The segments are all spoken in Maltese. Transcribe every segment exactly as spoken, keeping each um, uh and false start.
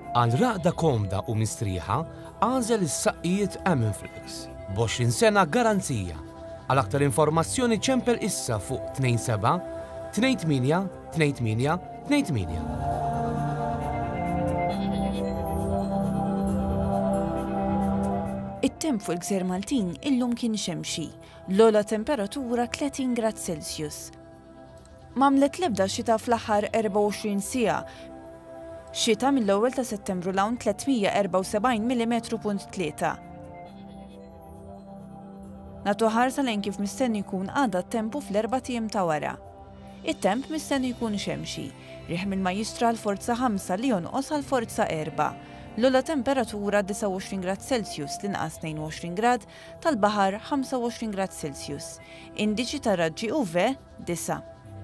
Għal raqda komda u mistrieħa għażel is-saqqijiet Ammonflex b'għoxrin sena garanzija. Għal aktar informazzjoni ċempel issa fuq tnejn seba' tnejn tminja tnejn tminja tnejn tminja. It-temp fuq il-Gżejjer Maltin illum kien xemxi, l-ogħla temperatura tletin grad Celsius. M'għamlet l-ebda xita fl-aħħar erba' u għoxrin siegħa. Xita mill-ewwel ta' Settembru l-hawn tlietmija erba' u sebgħin millimetru punt tlieta. Nagħtu ħarsa lejn kif mistenni jkun għadha t-tempu fl-erba' tiem ta' wara. It-temp mistenni jkun xemxi, riħ mill-Majjistra l-forza ħamsa li jonqos għal forza erba'. L-ogħla temperatura disa' u għoxrin grad Celsius, l-inqas tnejn u għoxrin grad, tal-baħar ħamsa u għoxrin grad Celsius. Indiċi ta' raġġi U V disa'.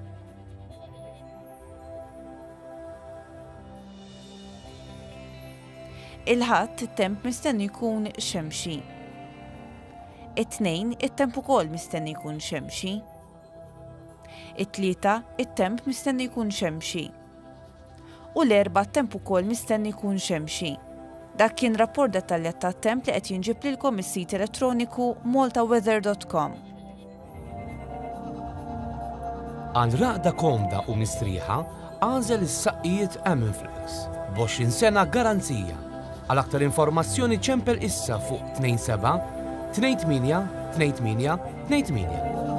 Il-ħadd it-temp mistenni jkun xemxi. It-tnejn it-temp ukoll mistenni jkun xemxi. It-tlieta it-temp mistenni jkun xemxi. U l-erba' t-temp ukoll mistenni jkun xemxi. Dak kien rapport dettaljat tat-temp li qed jinġib lilkom is-sit elettroniku malta weather dot com. Għal raqda komda u mistrieħa għażel is-saqqijiet Ammonflex b'għoxrin sena garanzija. Għal aktar informazzjoni ċempel issa fuq tnejn seba' tnejn tminja tnejn tminja tnejn tminja.